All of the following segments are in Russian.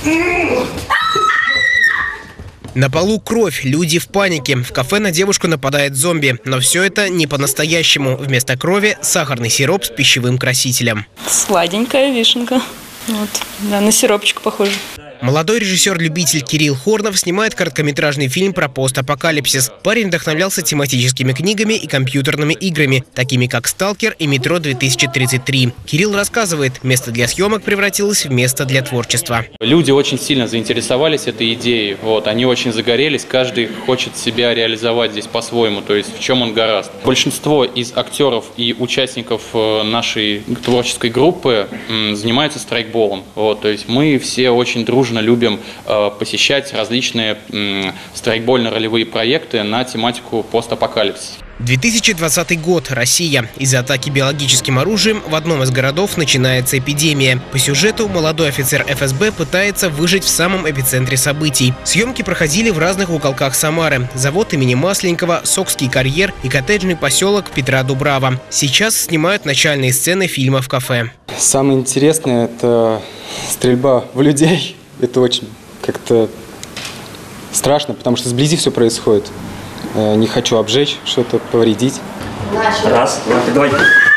На полу кровь, люди в панике. В кафе на девушку нападает зомби. Но все это не по-настоящему. Вместо крови сахарный сироп с пищевым красителем. Сладенькая вишенка. Вот, да, на сиропчик похоже. Молодой режиссер-любитель Кирилл Хорнов снимает короткометражный фильм про постапокалипсис. Парень вдохновлялся тематическими книгами и компьютерными играми, такими как «Сталкер» и «Метро 2033». Кирилл рассказывает, место для съемок превратилось в место для творчества. Люди очень сильно заинтересовались этой идеей. Они очень загорелись, каждый хочет себя реализовать здесь по-своему, то есть в чем он горазд. Большинство из актеров и участников нашей творческой группы занимаются страйкболом. То есть мы все очень дружно любим посещать различные страйкбольно-ролевые проекты на тематику постапокалипсис. 2020 год. Россия. Из-за атаки биологическим оружием в одном из городов начинается эпидемия. По сюжету молодой офицер ФСБ пытается выжить в самом эпицентре событий. Съемки проходили в разных уголках Самары. Завод имени Масленникова, Сокский карьер и коттеджный поселок Петра Дубрава. Сейчас снимают начальные сцены фильма в кафе. Самое интересное – это стрельба в людей. Это очень как-то страшно, потому что сблизи все происходит. Не хочу обжечь, что-то повредить. Раз, два, давай.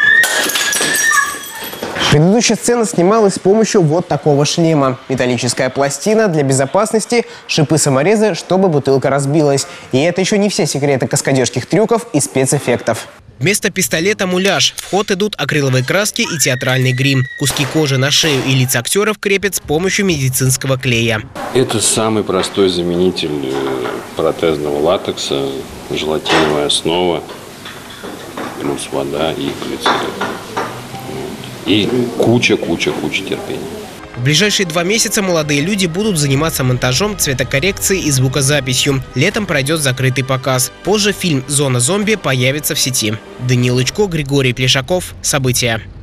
Предыдущая сцена снималась с помощью вот такого шлема. Металлическая пластина для безопасности, шипы-саморезы, чтобы бутылка разбилась. И это еще не все секреты каскадерских трюков и спецэффектов. Вместо пистолета муляж. В ход идут акриловые краски и театральный грим. Куски кожи на шею и лица актеров крепят с помощью медицинского клея. Это самый простой заменитель протезного латекса, желатиновая основа, плюс вода и глицерин. И куча терпения. В ближайшие 2 месяца молодые люди будут заниматься монтажом, цветокоррекцией и звукозаписью. Летом пройдет закрытый показ. Позже фильм «Зона зомби» появится в сети. Даниил Лычко, Григорий Плешаков. События.